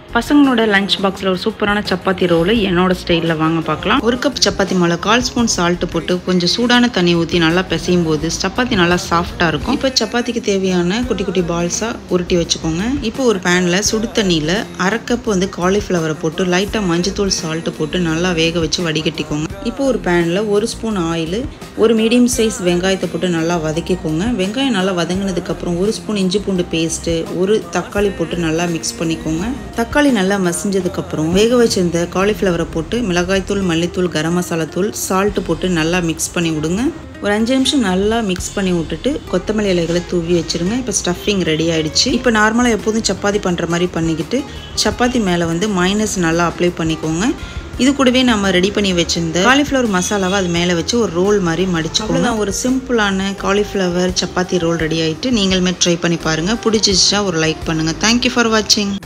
பசங்களோட லஞ்ச் பாக்ஸில் ஒரு சூப்பரான சப்பாத்தி ரோல் என்னோட ஸ்டைலில் வாங்க பார்க்கலாம். ஒரு கப் சப்பாத்தி மேலே 1/4 ஸ்பூன் சால்ட்டு போட்டு கொஞ்சம் சூடான தண்ணி ஊற்றி நல்லா பிசையும் போது சப்பாத்தி நல்லா சாஃப்டாக இருக்கும். இப்போ சப்பாத்திக்கு தேவையான குட்டி குட்டி பால்ஸாக உருட்டி வச்சுக்கோங்க. இப்போ ஒரு பேனில் சுடு தண்ணியில் 1/2 கப் காலிஃப்ளவரை போட்டு லைட்டாக மஞ்சத்தூள் சால்ட்டு போட்டு நல்லா வேக வச்சு வடிகட்டிக்கோங்க. இப்போ ஒரு பேனில் 1 ஸ்பூன் ஆயில், ஒரு மீடியம் சைஸ் வெங்காயத்தை போட்டு நல்லா வதக்கிக்கோங்க. வெங்காயம் நல்லா வதங்கினதுக்கப்புறம் 1 ஸ்பூன் இஞ்சி பூண்டு பேஸ்ட்டு, ஒரு தக்காளி போட்டு நல்லா மிக்ஸ் பண்ணிக்கோங்க. தக்காளி நல்லா மசிஞ்சதுக்கப்புறம் வேக வச்சிருந்த காலிஃப்ளவரை போட்டு மிளகாய்த்தூள், மல்லித்தூள், கரம் மசாலா தூள், சால்ட்டு போட்டு நல்லா மிக்ஸ் பண்ணி விடுங்க. ஒரு 5 நிமிஷம் நல்லா மிக்ஸ் பண்ணி விட்டுட்டு கொத்தமல்லி இலைகளை தூவி வச்சுருங்க. இப்போ ஸ்டஃபிங் ரெடி ஆகிடுச்சு. இப்போ நார்மலாக எப்போதும் சப்பாத்தி பண்ணுற மாதிரி பண்ணிக்கிட்டு சப்பாத்தி மேலே மைனஸ் நல்லா அப்ளை பண்ணிக்கோங்க. இது கூடவே நம்ம ரெடி பண்ணி வச்சிருந்த காலிஃப்ளவர் மசாலாவை அது மேலே வச்சு ஒரு ரோல் மாதிரி மடிச்சுக்கோங்க. ஒரு சிம்பிளான காலிஃப்ளவர் சப்பாத்தி ரோல் ரெடி ஆகிட்டு நீங்களுமே ட்ரை பண்ணி பாருங்கள். பிடிச்சிச்சா ஒரு லைக் பண்ணுங்கள். தேங்க்யூ ஃபார் வாட்சிங்.